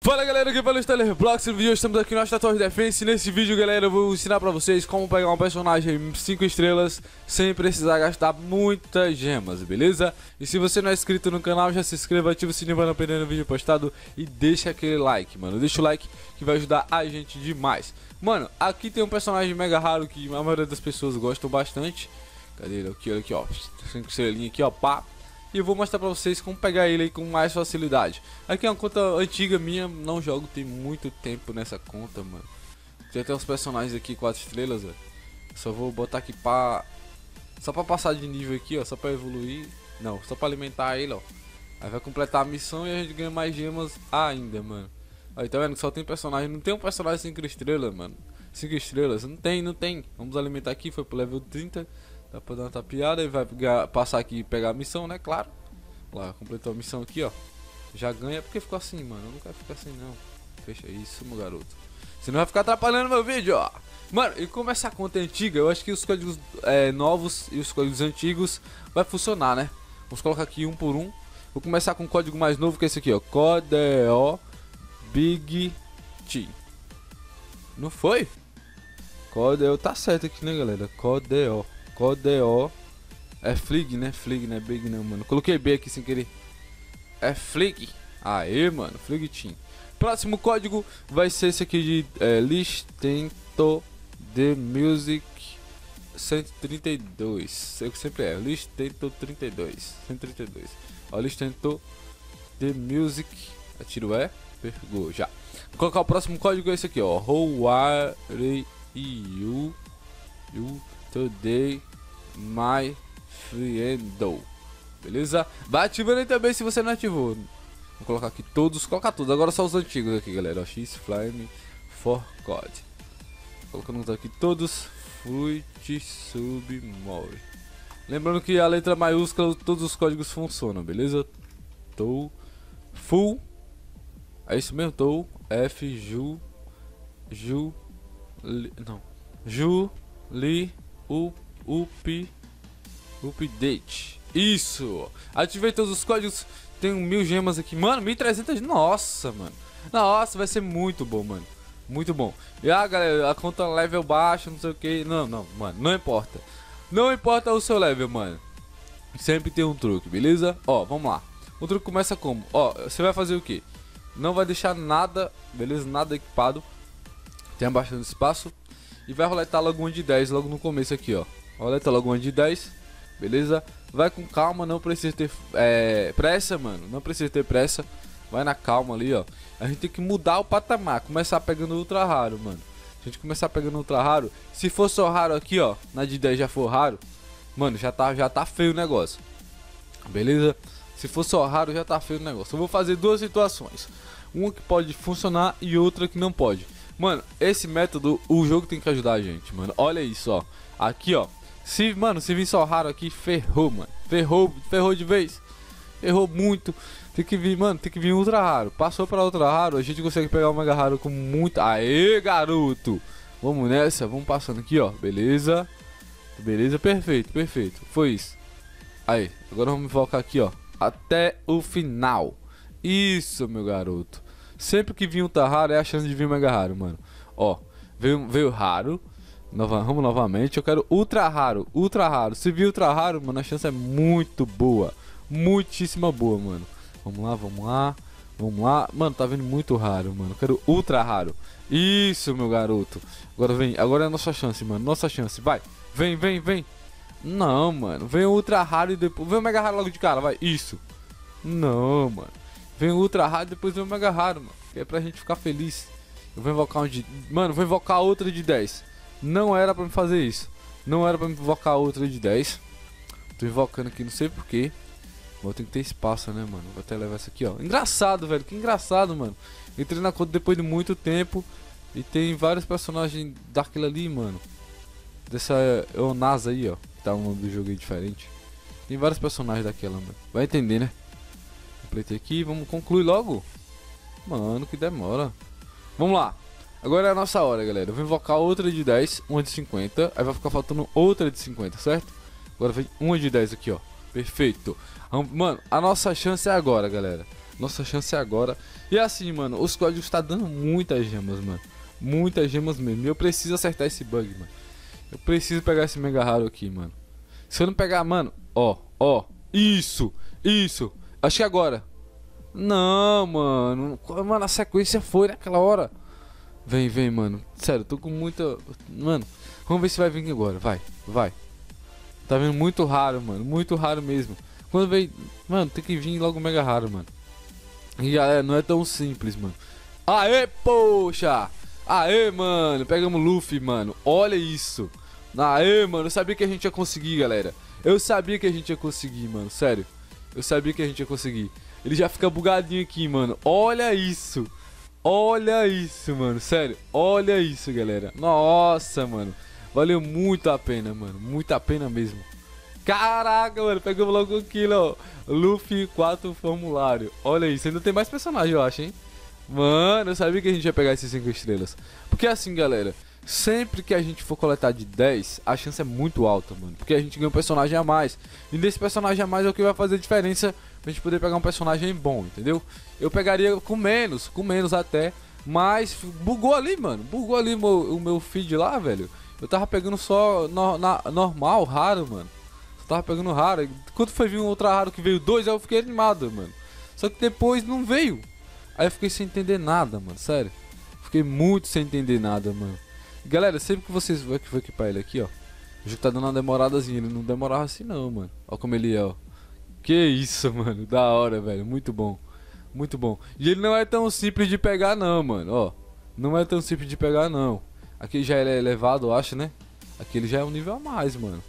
Fala galera, aqui é o Stellar Blocks. No vídeo de hoje estamos aqui no Torre Defense. Nesse vídeo, galera, eu vou ensinar pra vocês como pegar um personagem 5 estrelas sem precisar gastar muitas gemas, beleza? E se você não é inscrito no canal, já se inscreva, ativa o sininho para não perder o vídeo postado e deixa aquele like, mano. Deixa o like que vai ajudar a gente demais. Mano, aqui tem um personagem mega raro que a maioria das pessoas gostam bastante. Cadê ele? Aqui, olha aqui, ó. 5 estrelinhas aqui, ó, pá. E eu vou mostrar pra vocês como pegar ele aí com mais facilidade. Aqui é uma conta antiga minha, não jogo tem muito tempo nessa conta, mano. Tem até uns personagens aqui 4 estrelas, velho. Só vou botar aqui pra... só pra passar de nível aqui, ó, só pra evoluir. Não, só pra alimentar ele, ó. Aí vai completar a missão e a gente ganha mais gemas ainda, mano. Aí tá vendo que só tem personagem, não tem um personagem 5 estrelas, mano. 5 estrelas, não tem. Vamos alimentar aqui, foi pro level 30. Dá pra dar uma tapeada e vai pegar, passar aqui e pegar a missão, né? Claro. Lá, completou a missão aqui, ó. Já ganha porque ficou assim, mano. Eu não quero ficar assim, não. Fecha isso, meu garoto. Senão vai ficar atrapalhando meu vídeo, ó. Mano, e como essa conta é antiga, eu acho que os códigos novos e os códigos antigos vai funcionar, né? Vamos colocar aqui um por um. Vou começar com o código mais novo, que é esse aqui, ó. CODEO Big T. Não foi? CODEO tá certo aqui, né, galera? CODEO é Flig, né? Flig, né? Big não, mano. Coloquei B aqui sem querer. É Flig. Aê, mano. Flig Team. Próximo código vai ser esse aqui de Listento The Music 132. Eu que sempre é. Listento 32. 132. Ó, Listento The Music. Atiro é. Pegou já. Vou colocar o próximo código, é esse aqui, ó. How are you today, my friend? Beleza? Vai ativando aí também se você não ativou. Vou colocar aqui todos, colocar tudo. Agora só os antigos aqui, galera. X Flame for Code. Colocando aqui todos. Fruit Submore. Lembrando que a letra maiúscula, todos os códigos funcionam, beleza? Tou full. É isso mesmo, Tou F Ju Li Update. Isso. Ativei todos os códigos. Tenho 1000 gemas aqui. Mano, 1300. Nossa, mano. Nossa, vai ser muito bom, mano. Muito bom. E galera, a conta level baixo, não sei o que. Não, mano. Não importa. Não importa o seu level, mano. Sempre tem um truque, beleza? Ó, vamos lá. O truque começa como? Ó, você vai fazer o que? Não vai deixar nada, beleza? Nada equipado. Tem bastante espaço. E vai roletar logo uma de 10 logo no começo aqui, ó. Roleta logo uma de 10, beleza? Vai com calma, não precisa ter pressa, mano. Não precisa ter pressa. Vai na calma ali, ó. A gente tem que mudar o patamar. Começar pegando ultra raro, mano. Se a gente começar pegando ultra raro, se for só raro aqui, ó, na de 10 já for raro, mano, já tá feio o negócio. Beleza? Se for só raro, já tá feio o negócio. Eu vou fazer duas situações. Uma que pode funcionar e outra que não pode. Mano, esse método, o jogo tem que ajudar a gente, mano. Olha isso, ó. Aqui, ó. Se vir só raro aqui, ferrou, mano. Ferrou de vez. Ferrou muito. Tem que vir, mano, tem que vir ultra raro. Passou pra ultra raro, a gente consegue pegar o mega raro com muito... Aê, garoto! Vamos nessa, vamos passando aqui, ó. Beleza. Beleza, perfeito. Foi isso. Aí, agora vamos focar aqui, ó. Até o final. Isso, meu garoto. Sempre que vir ultra raro é a chance de vir mega raro, mano. Ó, veio raro. Vamos novamente. Eu quero ultra raro. Se vir ultra raro, mano, a chance é muito boa. Muitíssima boa, mano. Vamos lá. Mano, tá vindo muito raro, mano. Eu quero ultra raro. Isso, meu garoto. Agora é a nossa chance, mano. Nossa chance, vai. Vem. Não, mano. Vem o ultra raro e depois... Vem o mega raro logo de cara, vai. Isso. Não, mano. Vem o ultra raro e depois vem o mega raro, mano. Que é pra gente ficar feliz. Eu vou invocar um de... Mano, vou invocar outra de 10. Não era pra me fazer isso. Não era pra me invocar outra de 10. Tô invocando aqui, não sei porquê. Vou ter que ter espaço, né, mano? Vou até levar essa aqui, ó. Engraçado, velho. Que engraçado, mano. Entrei na conta depois de muito tempo. E tem vários personagens daquilo ali, mano. Dessa Eonasa aí, ó. Tá um nome do jogo aí diferente. Tem vários personagens daquela, mano. Vai entender, né? Completei aqui. Vamos concluir logo. Mano, que demora. Vamos lá. Agora é a nossa hora, galera. Eu vou invocar outra de 10, uma de 50. Aí vai ficar faltando outra de 50, certo? Agora vem uma de 10 aqui, ó. Perfeito. Mano, a nossa chance é agora, galera. Nossa chance é agora. E assim, mano, os códigos tá dando muitas gemas, mano. Muitas gemas mesmo. E eu preciso acertar esse bug, mano. Eu preciso pegar esse mega raro aqui, mano. Se eu não pegar, mano, ó. Isso. Acho que agora. Não, mano. Mano, a sequência foi naquela hora. Vem, mano. Sério, tô com muita... Mano, vamos ver se vai vir agora. Vai. Tá vendo? Muito raro, mano. Muito raro mesmo. Quando vem... Mano, tem que vir logo mega raro, mano. E galera, não é tão simples, mano. Aê, poxa! Aê, mano. Pegamos Luffy, mano. Olha isso. Aê, mano. Eu sabia que a gente ia conseguir, galera. Eu sabia que a gente ia conseguir, mano. Sério. Eu sabia que a gente ia conseguir. Ele já fica bugadinho aqui, mano. Olha isso. Olha isso, mano. Sério. Olha isso, galera. Nossa, mano. Valeu muito a pena, mano. Muito a pena mesmo. Caraca, mano. Pegamos logo aquilo, ó. Luffy 4 formulário. Olha isso. Ainda tem mais personagem, eu acho, hein? Mano, eu sabia que a gente ia pegar esses 5 estrelas. Porque assim, galera, sempre que a gente for coletar de 10, a chance é muito alta, mano. Porque a gente ganha um personagem a mais. E desse personagem a mais é o que vai fazer a diferença pra gente poder pegar um personagem bom, entendeu? Eu pegaria com menos até. Mas bugou ali, mano. Bugou ali o meu feed lá, velho. Eu tava pegando só normal, raro, mano. Só tava pegando raro. Quando foi vir um outro raro que veio 2, aí eu fiquei animado, mano. Só que depois não veio. Aí eu fiquei sem entender nada, mano, sério. Fiquei muito sem entender nada, mano. Galera, sempre que vocês vão equipar ele aqui, ó. O jogo tá dando uma demoradazinha, ele não demorava assim não, mano. Ó como ele é, ó. Que isso, mano, da hora, velho, muito bom. Muito bom. E ele não é tão simples de pegar não, mano, ó. Não é tão simples de pegar não. Aqui já ele é elevado, eu acho, né? Aqui ele já é um nível a mais, mano.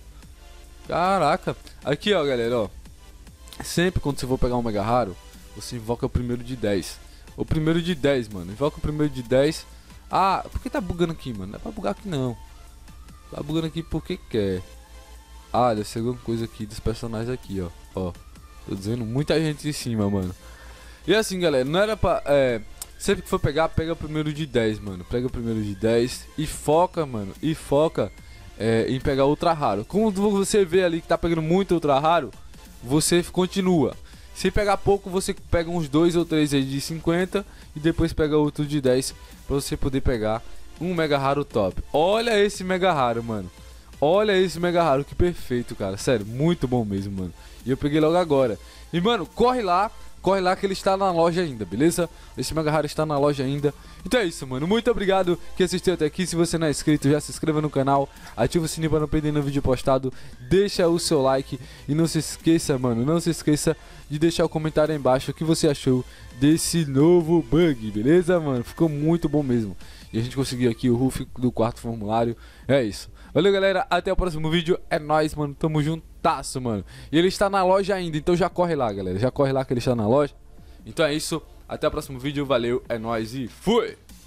Caraca. Aqui, ó, galera, ó. Sempre quando você for pegar um mega raro, você invoca o primeiro de 10. O primeiro de 10, mano. Invoca o primeiro de 10. Ah, por que tá bugando aqui, mano? Não é pra bugar aqui, não. Tá bugando aqui porque quer. Ah, deve ser alguma coisa aqui dos personagens aqui, ó. Ó. Tô dizendo muita gente em cima, mano. E assim, galera, não era pra... sempre que for pegar, pega o primeiro de 10, mano. Pega o primeiro de 10 e foca, mano. E foca em pegar ultra raro. Como você vê ali que tá pegando muito ultra raro, você continua. Se pegar pouco, você pega uns 2 ou 3 aí de 50 e depois pega outro de 10 pra você poder pegar um mega raro top. Olha esse mega raro, mano. Olha esse mega raro, que perfeito, cara. Sério, muito bom mesmo, mano. E eu peguei logo agora. E, mano, corre lá que ele está na loja ainda, beleza? Esse mega raro está na loja ainda. Então é isso, mano. Muito obrigado que assistiu até aqui. Se você não é inscrito, já se inscreva no canal. Ativa o sininho para não perder nenhum vídeo postado. Deixa o seu like. E não se esqueça, mano. Não se esqueça de deixar o comentário aí embaixo o que você achou desse novo bug, beleza, mano? Ficou muito bom mesmo. E a gente conseguiu aqui o Ruff do 4º formulário. É isso. Valeu, galera. Até o próximo vídeo. É nóis, mano. Tamo juntasso, mano. E ele está na loja ainda. Então já corre lá, galera. Já corre lá que ele está na loja. Então é isso. Até o próximo vídeo. Valeu. É nóis e fui!